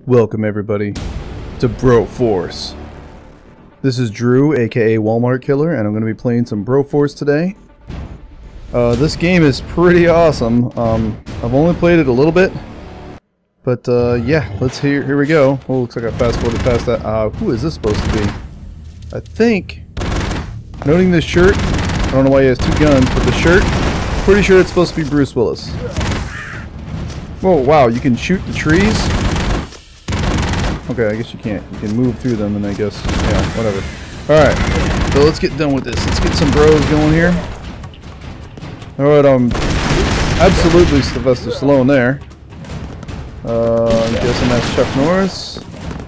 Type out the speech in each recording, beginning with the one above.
Welcome everybody to Broforce. This is Drew, aka Walmart Killer, and I'm going to be playing some Broforce today. This game is pretty awesome. I've only played it a little bit, but yeah, here we go. Oh, looks like I fast forwarded past that. Who is this supposed to be? I think, noting this shirt, I don't know why he has two guns, but the shirt, pretty sure it's supposed to be Bruce Willis. Whoa, wow, you can shoot the trees? Okay, I guess you can't. You can move through them, and I guess, yeah, whatever. Alright, so let's get done with this. Let's get some bros going here. Alright, absolutely Sylvester Stallone there. I'm guessing that's Chuck Norris.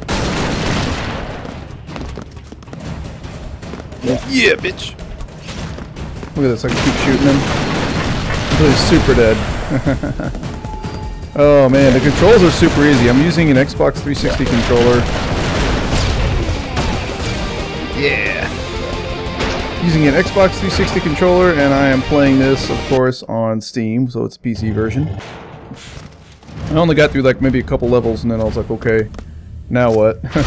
Yeah, bitch! Look at this, I can keep shooting him until he's super dead. Oh man, the controls are super easy. I'm using an Xbox 360 controller. Yeah! Using an Xbox 360 controller, and I am playing this, of course, on Steam, so it's a PC version. I only got through like maybe a couple levels, and then I was like, okay, now what? What's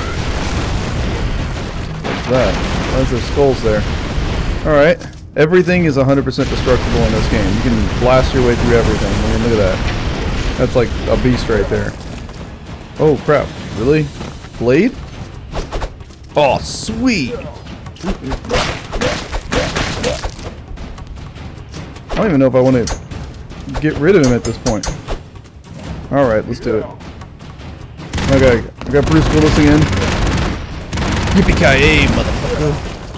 that? Why is there skulls there? Alright, everything is 100% destructible in this game. You can blast your way through everything. I mean, look at that. That's like a beast right there. Oh crap, really? Blade? Oh, sweet! I don't even know if I want to get rid of him at this point. Alright, let's do it. Okay, I got Bruce Willis again. Yippee-ki-yay, motherfucker!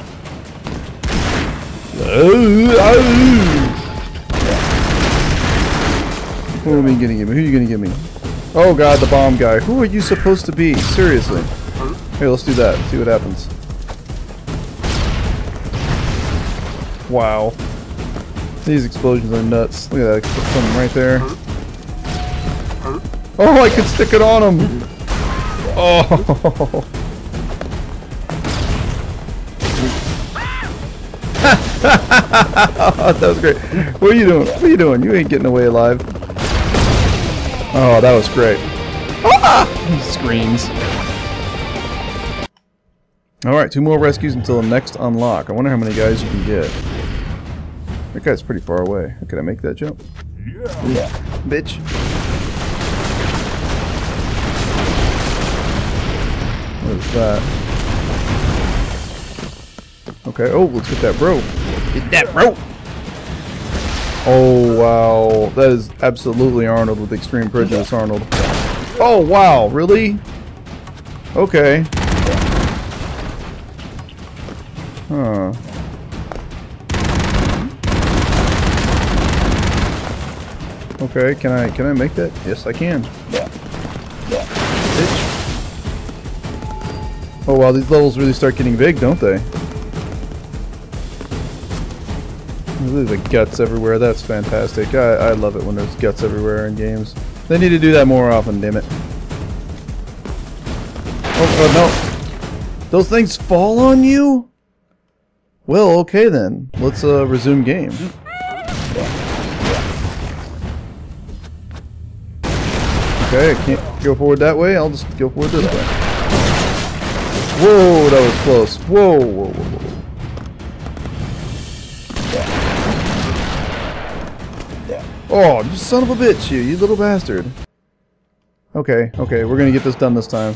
Who are you gonna give me? Who are you gonna give me? Oh god, the bomb guy. Who are you supposed to be? Seriously. Here, let's do that. See what happens. Wow. These explosions are nuts. Look at that. Put something right there. Oh, I could stick it on him! Oh! That was great. What are you doing? What are you doing? You ain't getting away alive. Oh, that was great. Ah! Screams. Alright, 2 more rescues until the next unlock. I wonder how many guys you can get. That guy's pretty far away. Can I make that jump? Yeah. Bitch. What is that? Okay, oh, let's get that bro. Get that bro! Oh, wow. That is absolutely Arnold with Extreme Prejudice Arnold. Oh, wow. Really? Okay. Huh. Okay, can I make that? Yes, I can. Bitch. Oh, wow. These levels really start getting big, don't they? There's the guts everywhere. That's fantastic. I love it when there's guts everywhere in games. They need to do that more often, damn it. Oh, no. Those things fall on you? Well, okay then. Let's resume game. Okay, I can't go forward that way. I'll just go forward this way. Whoa, that was close. Whoa, whoa, whoa, whoa. Oh, you son of a bitch, you little bastard. Okay, we're gonna get this done this time.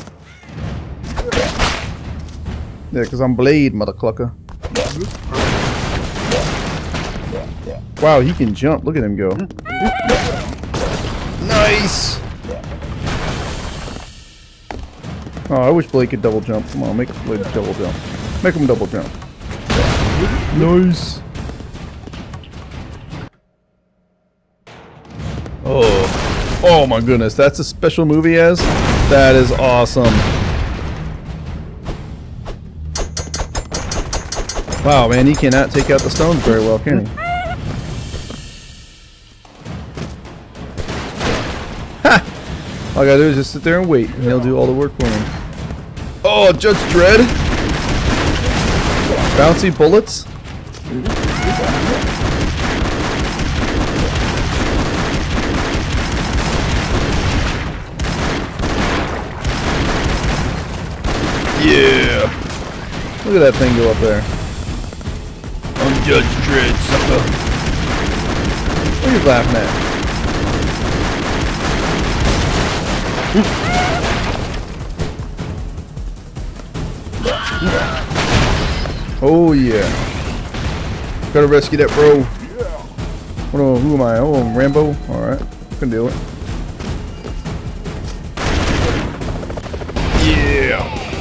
Yeah, because I'm Blade, motherclucker. Wow, he can jump. Look at him go. Nice! Oh, I wish Blade could double jump. Come on, make Blade double jump. Make him double jump. Nice! Oh my goodness, that's a special move he has? That is awesome. Wow, man, he cannot take out the stones very well, can he? Ha! All I gotta do is just sit there and wait, and he'll do all the work for me. Oh, Judge Dredd! Bouncy bullets? Yeah! Look at that thing go up there. I'm Judge Dredd, sucker. What are you laughing at? Oh yeah. Gotta rescue that bro. Who am I? Oh, I'm Rambo? Alright. I can do it. Yeah!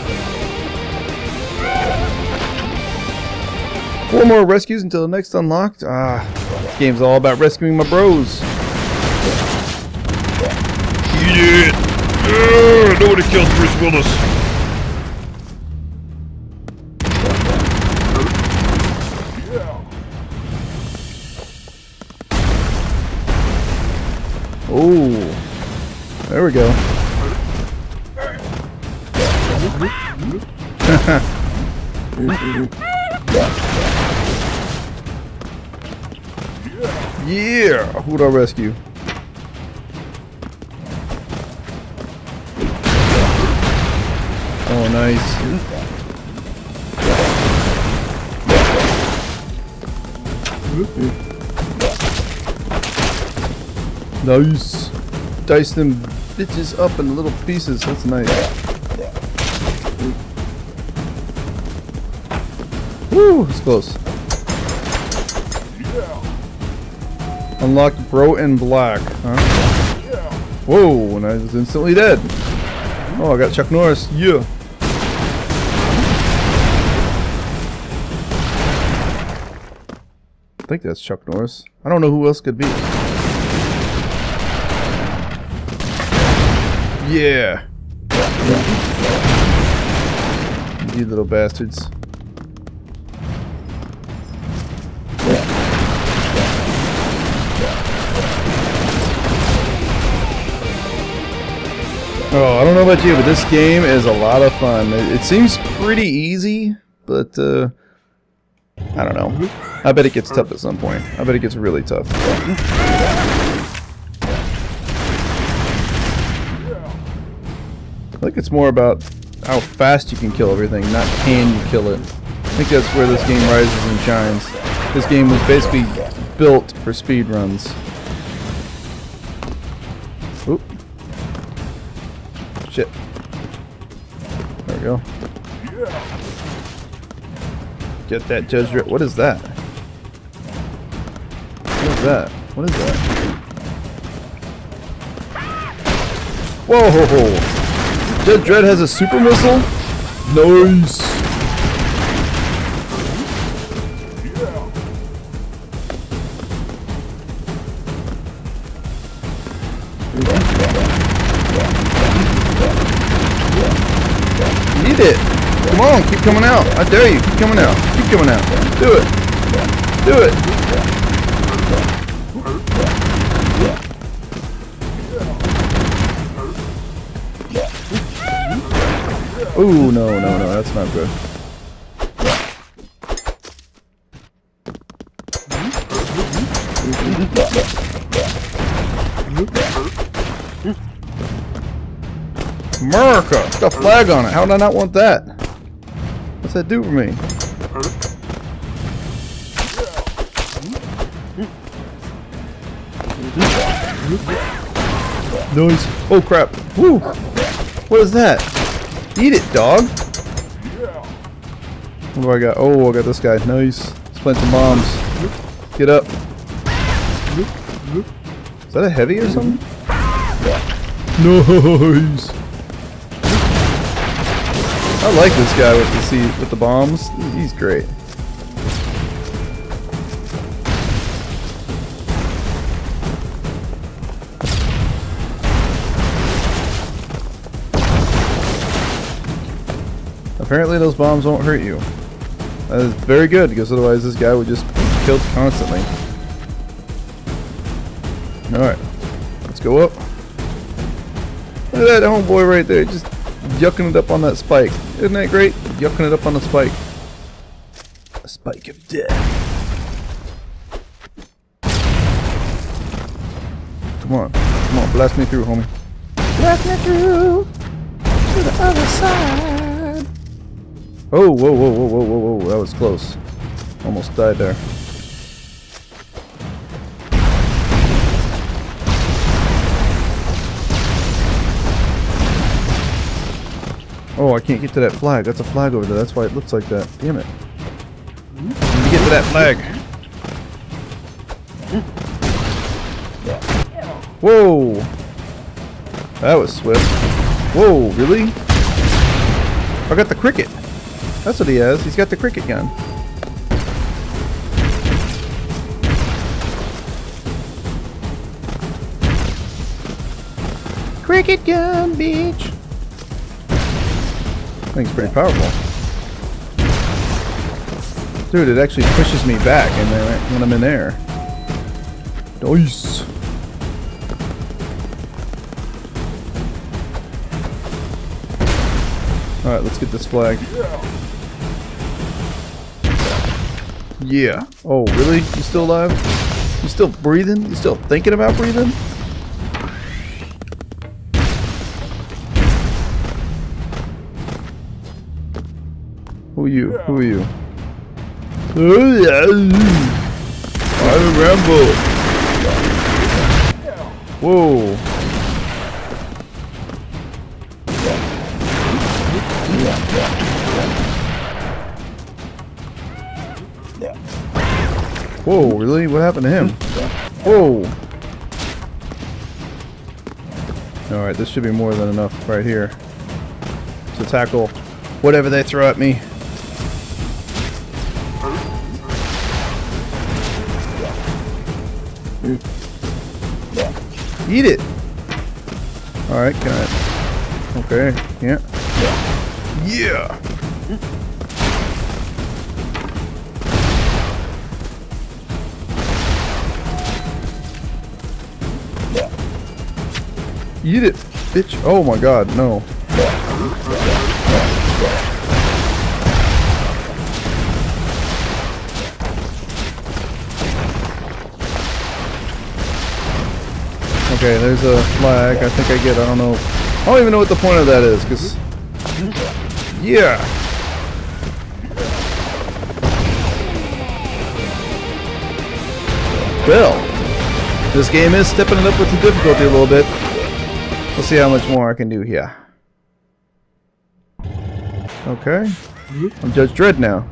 4 more rescues until the next unlocked. This game's all about rescuing my bros. Eat it! Nobody killed Bruce Willis. Oh, there we go. Yeah, who'd I rescue? Oh, nice. Nice. Dice them bitches up in little pieces. That's nice. Woo, it's close. Unlocked Bro in Black. Huh? Whoa, and I was instantly dead. Oh, I got Chuck Norris. Yeah. I think that's Chuck Norris. I don't know who else could be. Yeah. You little bastards. Oh, I don't know about you, but this game is a lot of fun. It seems pretty easy, but I don't know. I bet it gets tough at some point. I bet it gets really tough. I think it's more about how fast you can kill everything, not can you kill it. I think that's where this game rises and shines. This game was basically built for speed runs. Oop. Shit. There we go. Get that Judge Dredd. What is that? What is that? What is that? Whoa! Judge Dredd has a super missile? Nice! Eat it! Come on, keep coming out! I dare you, keep coming out! Keep coming out! Do it! Do it! Ooh, no, that's not good. America! It's got a flag on it. How did I not want that? What's that do for me? Noise. Oh crap. Woo! What is that? Eat it, dog! What do I got? Oh, I got this guy. Nice. Let's plant some bombs. Get up. Is that a heavy or something? Nice! I like this guy with the bombs. He's great. Apparently those bombs won't hurt you. That is very good, because otherwise this guy would just be killed constantly. Alright, let's go up. Look at that homeboy right there, just yucking it up on that spike. Isn't that great? Yucking it up on the spike. A spike of death. Come on, blast me through, homie. Blast me through to the other side. Oh, whoa, whoa, whoa, whoa, whoa, whoa, that was close. Almost died there. Oh, I can't get to that flag. That's a flag over there. That's why it looks like that. Damn it. Let me get to that flag. Whoa! That was swift. Whoa, really? I got the cricket. That's what he has. He's got the cricket gun. Cricket gun, bitch. I think it's pretty powerful. Dude, it actually pushes me back and then when I'm in air. Nice. Alright, let's get this flag. Yeah. Oh, really? You still alive? You still breathing? You still thinking about breathing? Who are you? Who are you? I'm Rambo. Whoa. Whoa, really? What happened to him? Whoa. Alright, this should be more than enough right here to tackle whatever they throw at me. Eat it! Alright, can I... Okay, yeah. Yeah! Eat it, bitch! Oh my god, no. Okay, there's a flag. I think I get. I don't know. I don't even know what the point of that is, cause yeah. Well, this game is stepping it up with the difficulty a little bit. We'll see how much more I can do here. Okay, I'm Judge Dredd now.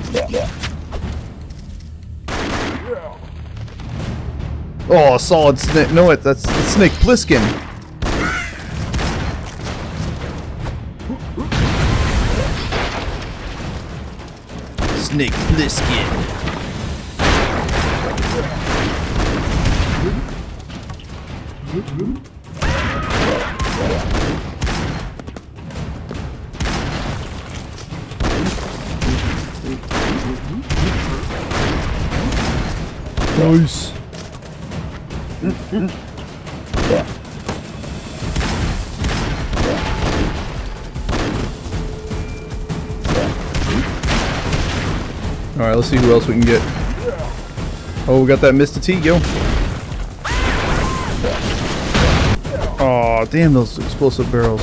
Oh, solid snake. No, that's Snake Plissken. Snake Plissken. Nice. Alright, let's see who else we can get. Oh, we got that Mr. T, yo. Oh, damn those explosive barrels.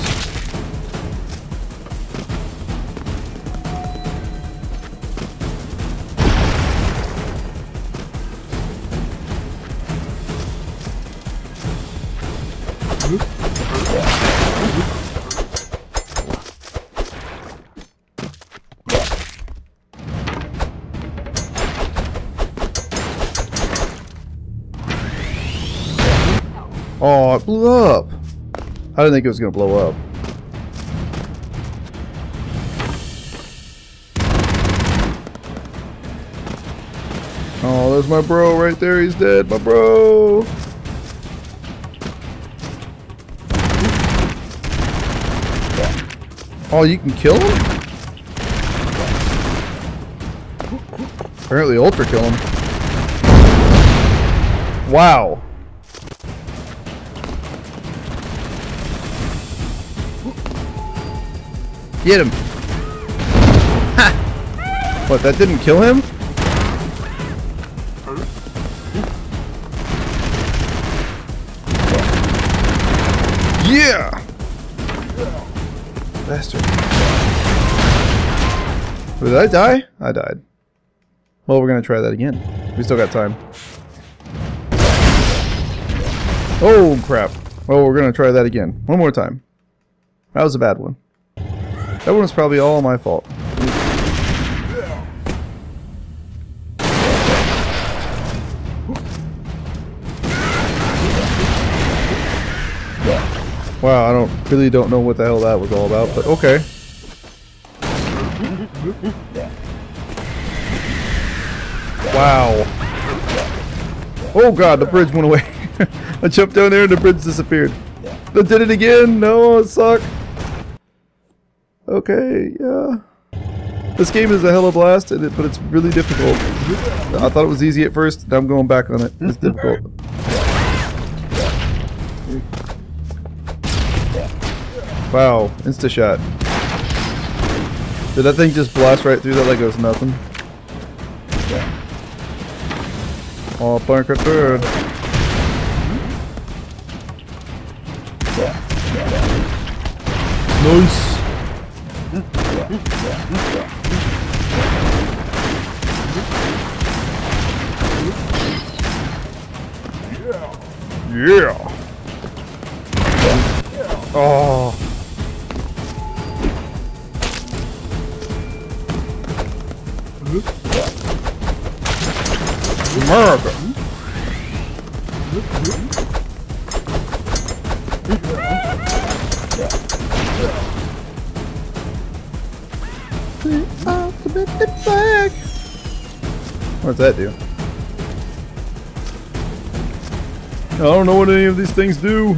Oh, it blew up. I didn't think it was going to blow up. Oh, there's my bro right there. He's dead. My bro. Oh, you can kill him? Apparently Ultra kill him. Wow. Get him! Ha! What, that didn't kill him? Yeah! Bastard. Did I die? I died. Well, we're gonna try that again. We still got time. Oh, crap. Well, we're gonna try that again. One more time. That was a bad one. That one was probably all my fault. Wow, I really don't know what the hell that was all about, but okay. Wow. Oh god, the bridge went away. I jumped down there and the bridge disappeared. I did it again! No, it sucked. Okay, yeah. This game is a hell of a blast, but it's really difficult. I thought it was easy at first, now I'm going back on it. It's difficult. Wow, insta-shot. Did that thing just blast right through that like it was nothing? Oh, bunker third. Nice. Yeah. Oh. America. What's that do? I don't know what any of these things do.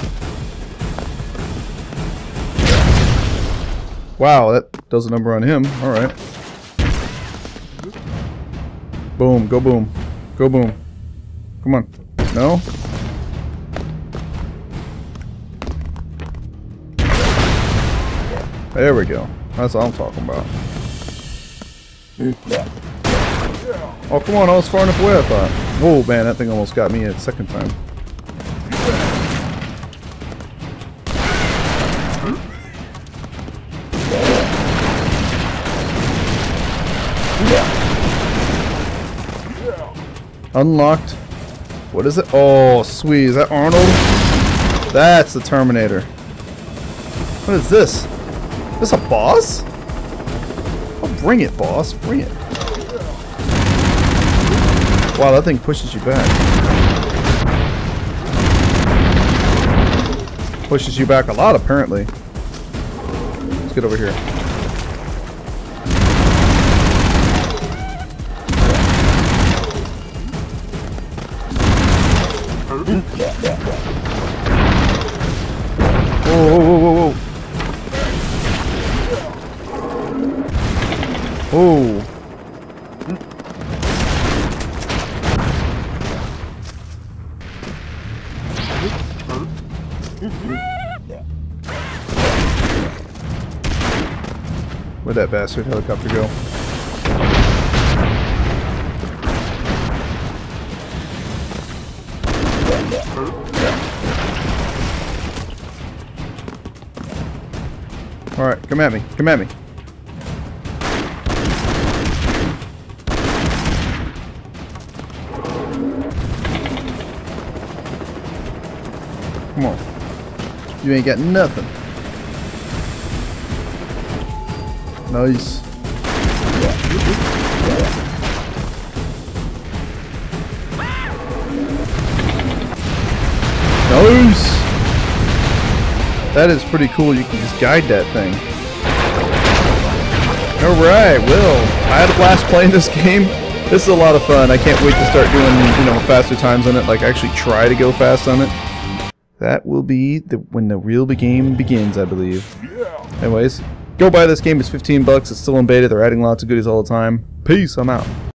Wow, that does a number on him. Alright. Boom, go boom. Go boom. Come on. No? There we go. That's what I'm talking about. Oh, come on. I was far enough away, I thought. Whoa, man. That thing almost got me a second time. Unlocked. What is it? Oh, sweet. Is that Arnold? That's the Terminator. What is this? Is this a boss? Oh, bring it, boss. Bring it. Wow, that thing pushes you back. Pushes you back a lot, apparently. Let's get over here. Whoa, whoa, whoa, whoa, whoa. Oh. Where'd that bastard helicopter go? Alright, come at me. Come at me. Come on. You ain't got nothing. Nice. Nice! That is pretty cool. You can just guide that thing. Alright, well, I had a blast playing this game. This is a lot of fun. I can't wait to start doing, faster times on it. Like, actually try to go fast on it. That will be when the real game begins, I believe. Anyways, go buy this game. It's $15. It's still in beta. They're adding lots of goodies all the time. Peace. I'm out.